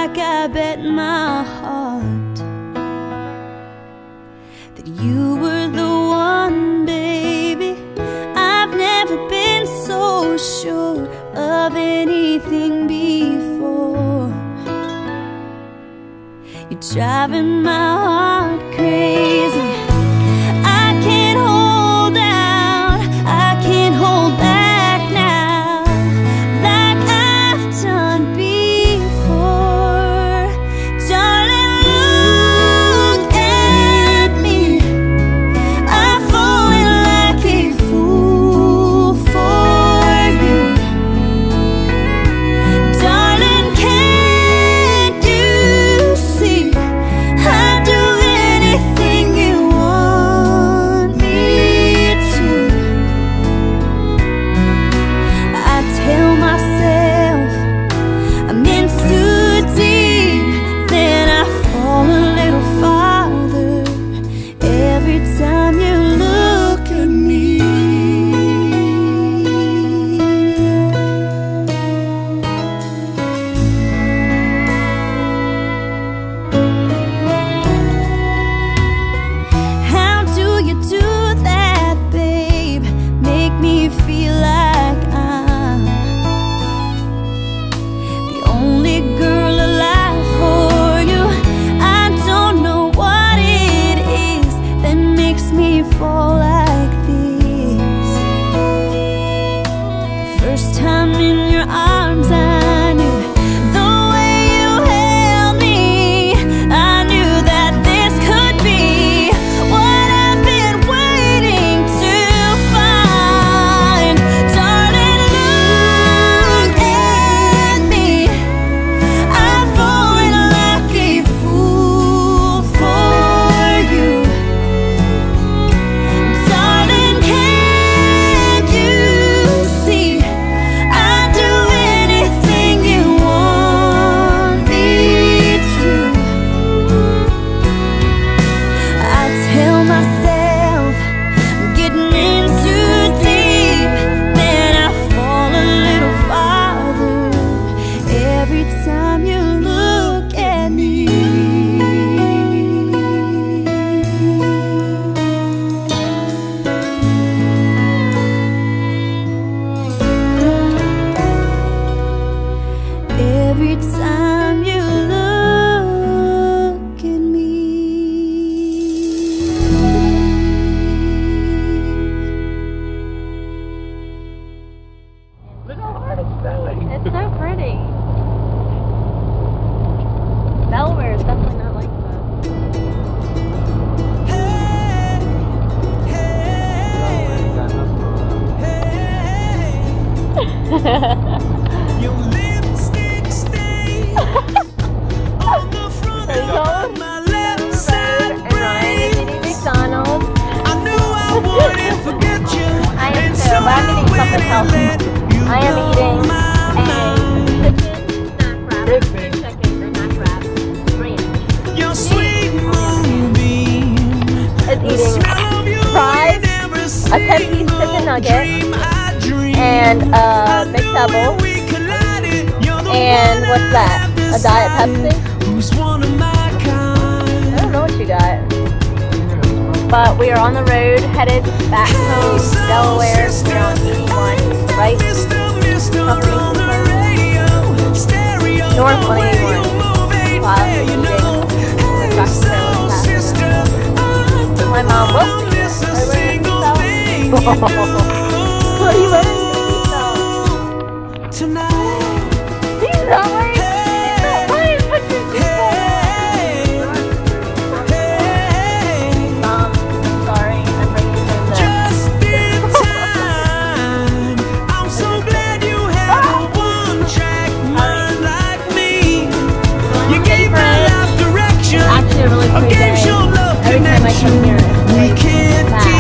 like I bet my heart that you were the one, baby. I've never been so sure of anything before. You're driving my heart crazy. I can't hold out, I can't hold back now, like I've done before. Darling, look at me. I've fallen like a fool for you. Darling, can't you see I'd do anything you want me to? I tell myself I'm in too deep, then I fall a little farther every time you look at me. How do you do that, babe? Make me feel like I'm the only girl alive for you. I don't know what it is that makes me fall like this. The first time in your arms I knew the way you held me. I knew that this could be what I've been waiting to find. Darling, look at me. I've fallen like a fool for you. Darling, can't you see I'd do anything you want me to? I tell myself I'm getting in too deep, then I fall a little farther every time you look at me. Every time you look at me. Look how hard it's spelling. It's so pretty. Delaware is definitely not like Your lipstick stains on the front that. of my left side And Ryan is brain. eating McDonald's. I knew I wouldn't forget you. I am and too, so but I'm eating something went and healthy. let you I am blow eating my a mind. chicken snack wrap, ranch. Your sweet moonbeam, It's the eating smell of you fries, in every a 10-piece single chicken nugget, dream I dream. and a McDouble, We collided. You're the and one what's I that? have A Diet decided Pepsi? who's one of my I kind. don't know what you got. But we are on the road, headed back home to Delaware. We're on 81, right? Company on the radio, stereo, North on 81. Wow, you eating. know. We're back to Maryland fast. Sister, My mom will see this. I learned to sew. What are you learning to sew? Tonight, He's not wearing. He's not wearing. Put your Mom, I'm sorry. I'm bringing him this. just in time. I'm so glad you have a one-track mind like me. You gave my life direction. Actually, a really I pretty gave day. your love Every time I come connection. here, it's We like can't that.